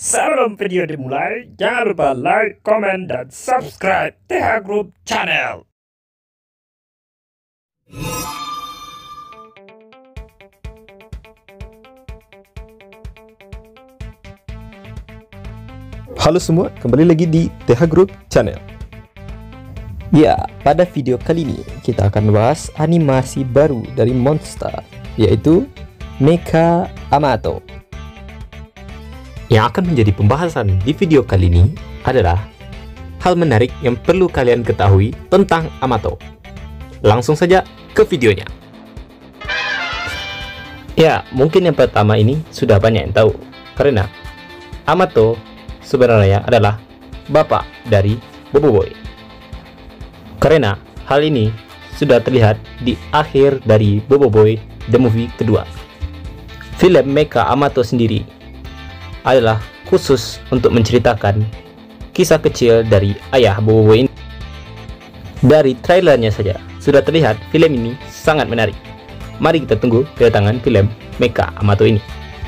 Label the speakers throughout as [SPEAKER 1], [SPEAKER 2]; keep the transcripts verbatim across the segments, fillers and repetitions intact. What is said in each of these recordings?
[SPEAKER 1] Sebelum video dimulai, jangan lupa like, komen, dan subscribe T H Group Channel.
[SPEAKER 2] Halo semua, kembali lagi di T H Group Channel. Ya, pada video kali ini kita akan bahas animasi baru dari Monster, yaitu Mecha Amato. Yang akan menjadi pembahasan di video kali ini adalah hal menarik yang perlu kalian ketahui tentang Amato. Langsung saja ke videonya. Ya, mungkin yang pertama ini sudah banyak yang tahu, karena Amato sebenarnya adalah bapak dari Bobo Boy. Karena hal ini sudah terlihat di akhir dari Bobo Boy The Movie kedua. Film Mecha Amato sendiri adalah khusus untuk menceritakan kisah kecil dari ayah Bobo Boy ini. Dari trailernya saja sudah terlihat film ini sangat menarik. Mari kita tunggu kedatangan film Mecha Amato ini.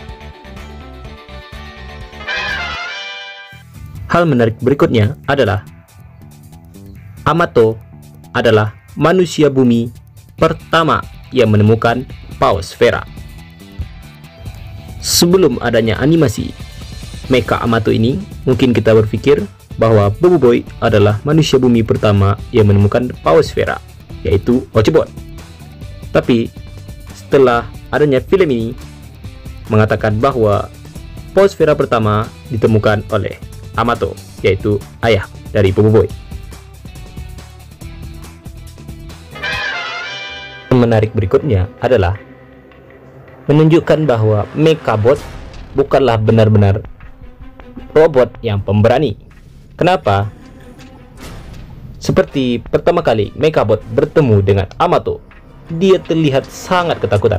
[SPEAKER 2] Hal menarik berikutnya adalah Amato adalah manusia bumi pertama yang menemukan Paus Vera. Sebelum adanya animasi Mecha Amato ini, mungkin kita berpikir bahwa Bobo Boy adalah manusia bumi pertama yang menemukan Paus Vera, yaitu Ochibot. Tapi setelah adanya film ini mengatakan bahwa Paus Vera pertama ditemukan oleh Amato, yaitu ayah dari Bobo Boy. Menarik berikutnya adalah menunjukkan bahwa Mechabot bukanlah benar-benar robot yang pemberani. Kenapa? Seperti pertama kali Mechabot bertemu dengan Amato, dia terlihat sangat ketakutan.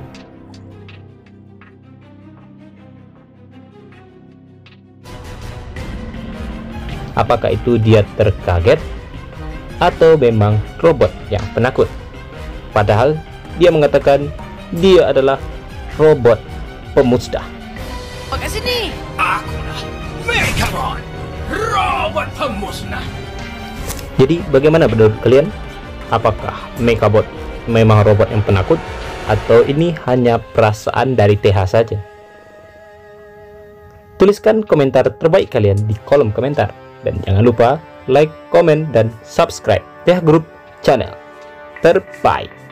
[SPEAKER 2] Apakah itu dia terkaget atau memang robot yang penakut? Padahal dia mengatakan dia adalah robot pemusnah.
[SPEAKER 3] Oke sini.
[SPEAKER 1] Akulah Mechabot, robot pemusnah.
[SPEAKER 2] Jadi bagaimana menurut kalian? Apakah Mechabot memang robot yang penakut atau ini hanya perasaan dari T H saja? Tuliskan komentar terbaik kalian di kolom komentar. Dan jangan lupa like, komen, dan subscribe T H Group Channel terbaik.